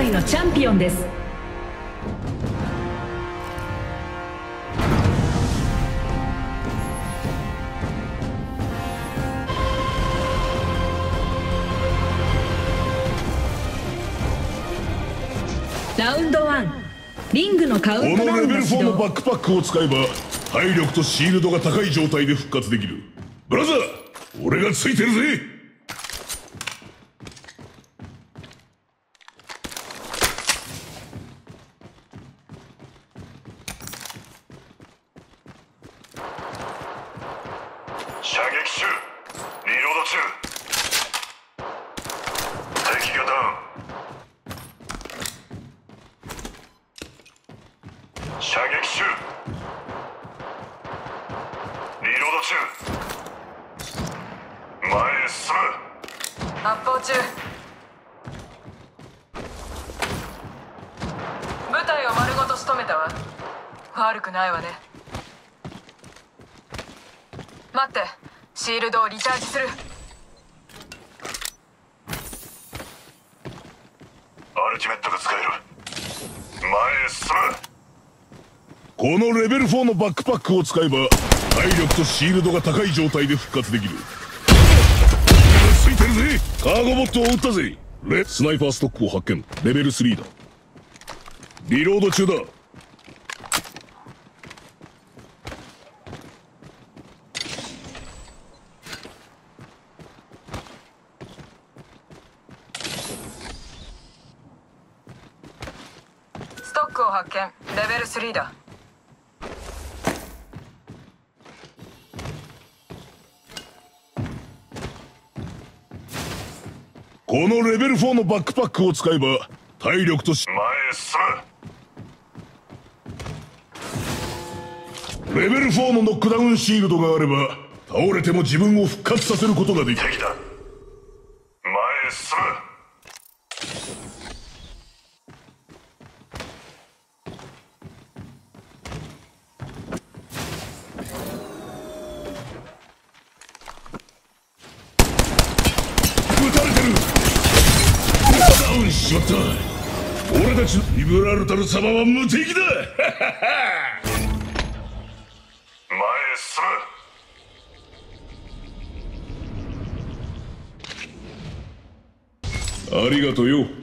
回のチャンピオンです。ラウンド1、リングのカウントダウンが始動。このレベル4のバックパックを使えば体力とシールドが高い状態で復活できる。ブラザー、俺がついてるぜ。 射撃中、リロード中。敵がダウン。射撃中、リロード中。前へ進む。 発砲中。部隊を丸ごと仕留めたわ。悪くないわね。待って、シールドをリチャージする。 アルティメットが使える。前へ進む。 このレベル4のバックパックを使えば体力とシールドが高い状態で復活できる。ついてるぜ。カーゴボットを撃ったぜ。スナイパーストックを発見。レベル3だ。リロード中だ。 ストックを発見。レベル3だ。 このレベル4のバックパックを使えば体力と前へ進む。レベル4のノックダウンシールドがあれば倒れても自分を復活させることができる。 敵だ。前へ進む。 撃たれてる。ダウンしまった。俺たちのリブラルタル様は無敵だ。 前へ進む。 ありがとうよ。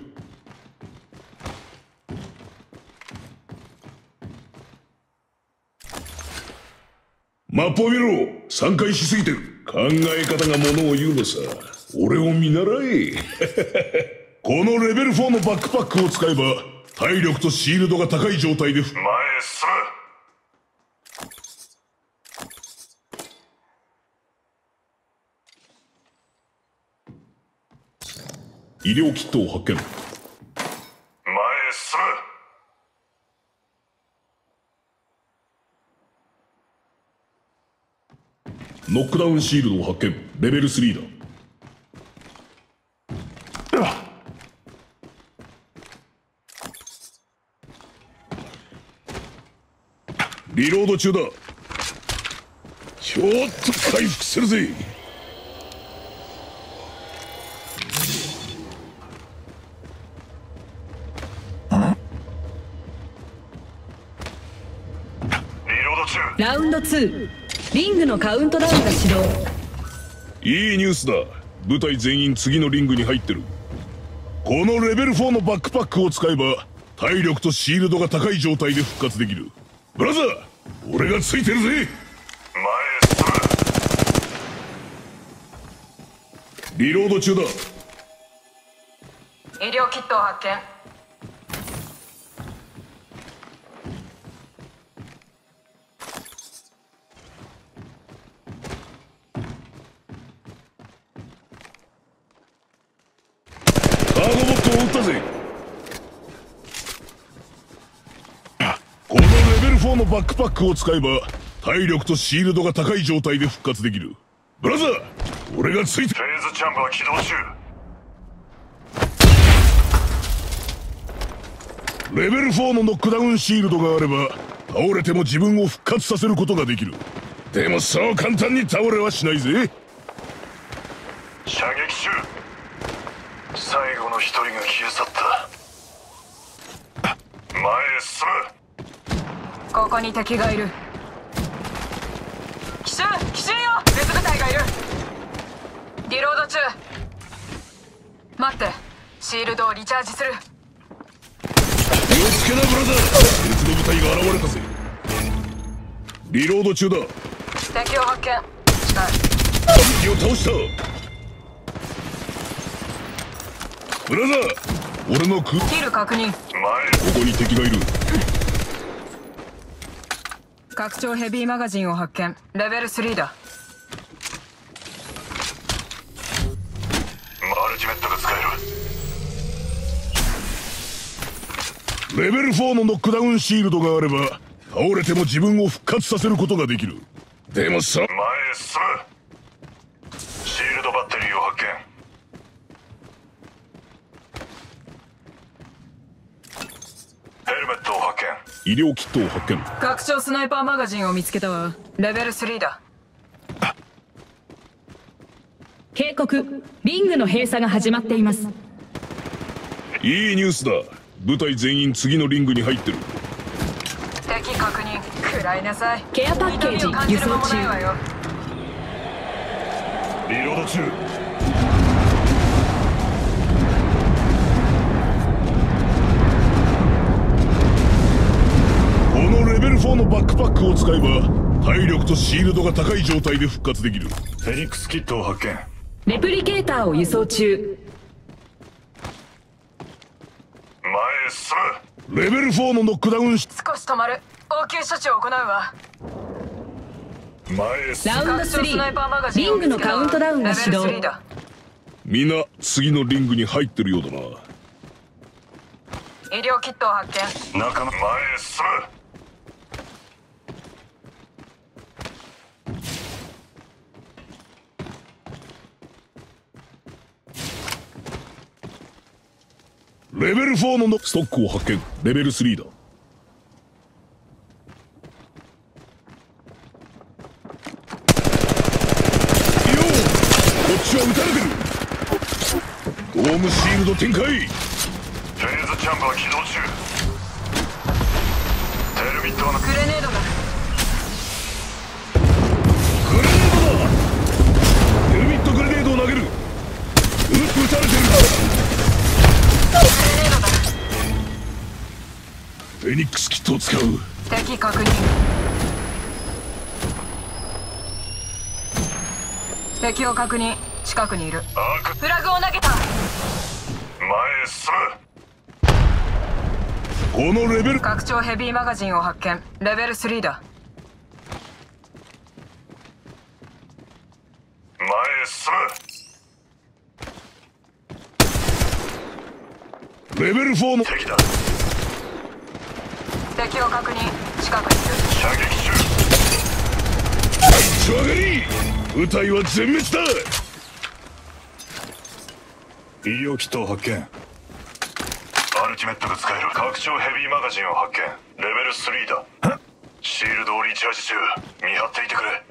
マップを見ろ。3回しすぎてる。考え方がものを言うのさ。俺を見習え。このレベル4のバックパックを使えば体力とシールドが高い状態で前へ進医療キットを発見。 む。前へ進む。 ノックダウンシールドを発見。レベル3だ。リロード中だ。ちょっと回復するぜ。 リロード中。 ラウンド2、リングのカウントダウンが始動。 いいニュースだ。部隊全員次のリングに入ってる。このレベル4のバックパックを使えば体力とシールドが高い状態で復活できる。ブラザー、俺がついてるぜ。 前へ進む。 リロード中だ。 医療キットを発見。 カーゴボットを撃ったぜ。このレベル4のバックパックを使えば体力とシールドが高い状態で復活できる。ブラザー、俺がついて。 フェーズチャンバー起動中。 レベル4のノックダウンシールドがあれば倒れても自分を復活させることができる。でもそう簡単に倒れはしないぜ。 射撃中。最後の一人が消え去った。 進む。 ここに敵がいる。奇襲よ。別部隊がいる。リロード中。待って、シールドをリチャージする。 気をつけなブラザー、別の部隊が現れたぜ。リロード中だ。 敵を発見。近い。 敵を倒した。ブラザー、俺のキル確認。 前へ。 ここに敵がいる。 拡張ヘビーマガジンを発見。レベル3だ。 マルチメットが使える。 レベル4のノックダウンシールドがあれば倒れても自分を復活させることができる。でもさ、 前へ進む。シールドバッテリーを発見。ヘルメットを発見。 医療キットを発見。 拡張スナイパーマガジンを見つけたわ。レベル3だ。 警告、リングの閉鎖が始まっています。 いいニュースだ。部隊全員次のリングに入ってる。 敵確認。食らいなさい。 ケアパッケージ痛みを感じる間もないわよ。 リロード中。このレベル4のバックパックを使えば体力とシールドが高い状態で復活できる。 フェニックスキットを発見。 レプリケーターを輸送中。 前へ進む。 レベル4のノックダウンし少し止まる。応急処置を行うわ。 前へ進む。 ラウンド拡張スナイパーマガ 3、 ジンをリングのカウントダウンが始動。 レベル3だ。 みんな次のリングに入ってるようだな。 医療キットを発見。 仲間前へ進む。 レベル4のストックを発見。レベル3だ。よう、こっちは撃たれてる。ドームシールド展開。 フェーズチャンバー起動中。テルミットのグレネードが。 グレネードだ。ヘルミットグレネードを投げる。撃たれてる。フェニックスキットを使う。 敵確認。敵を確認。近くにいる。 アーク。 フラグを投げた。 前へ進む。 このレベル拡張ヘビーマガジンを発見。レベル3だ。 前へ進む。 レベル4の敵だ。 敵を確認。近くにいる。 射撃中。 一丁上がり。部隊は全滅だ。 医療キットを発見。アルティメットが使える。拡張ヘビーマガジンを発見。レベル3だ。シールドをリチャージ中。見張っていてくれ。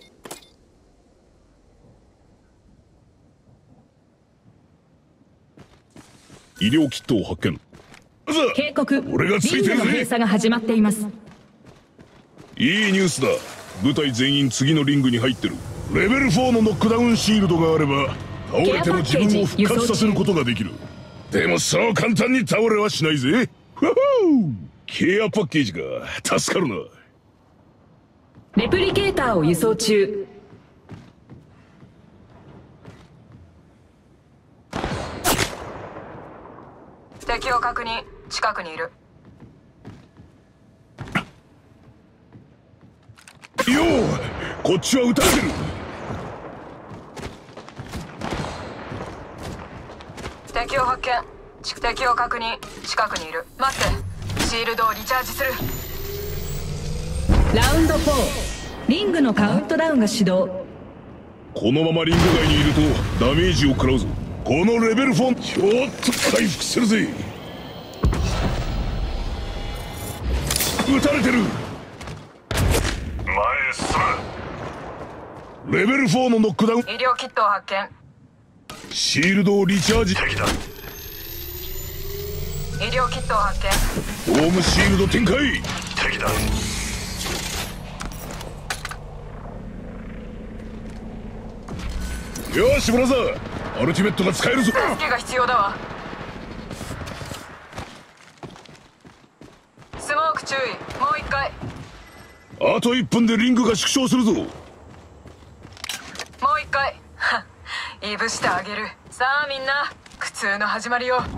医療キットを発見。 警告、 俺がついてるぜリングの閉鎖が始まっています。 いいニュースだ。部隊全員次のリングに入ってる。レベル4のノックダウンシールドがあれば倒れても自分を復活させることができる。でもそう簡単に倒れはしないぜ。フフー、ケアパッケージが助かるな。 レプリケーターを輸送中。 敵を確認。近くにいる。 よう、こっちは撃たれてる。 敵を発見。敵を確認。近くにいる。待って。シールドをリチャージする。 ラウンド4、リングのカウントダウンが始動。 このままリング外にいるとダメージを食らうぞ。このレベル4ちょっと回復するぜ。撃たれてる。 前へ進む。 レベル4のノックダウン。 医療キットを発見。 シールドをリチャージ。 敵だ。 医療キットを発見。 ホームシールド展開。 敵だ。 よしブラザー、アルティメットが使えるぞ。 助けが必要だわ。スモーク注意。もう一回。 あと1分でリングが縮小するぞ。 もう一回。いぶしてあげる。さあみんな、苦痛の始まりよ。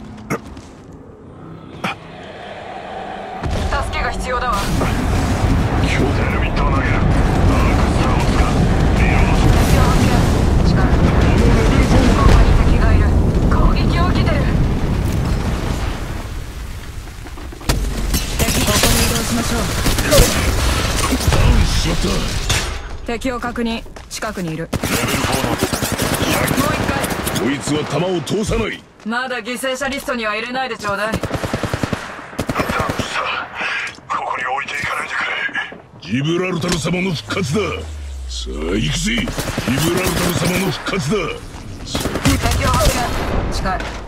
助けが必要だわ。 テルミットを投げる。アークスターを使う。リロード。 敵を発見。近い。ここに敵がいる。攻撃を受けてる。敵、ここに移動しましょダウンしまった。 う。敵を確認。近くにいる。 レベル4のもう一回。 こいつは弾を通さない。 まだ犠牲者リストには入れないでちょうだい。 ダンプさ、ここに置いていかないでくれ。 ジブラルタル様の復活だ。さあ行くぜ。ジブラルタル様の復活だ。 敵を発見。近い。